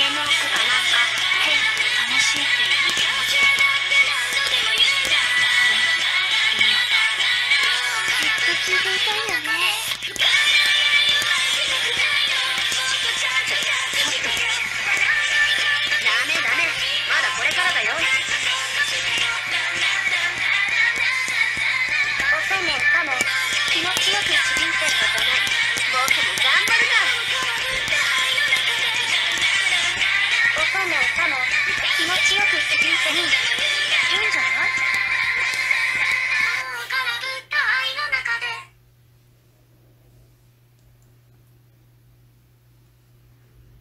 もなんか変楽しいっていう気持ちだけど、ずっと聞いていたいよね。ちょっとダメダメ、まだこれからだよ。 乙女かも気持ちよくちびんってことね。 僕も頑張るか。 乙女かも気持ちよくちびんっていいんじゃない？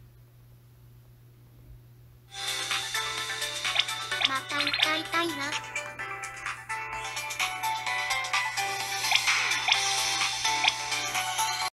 また歌いたいな。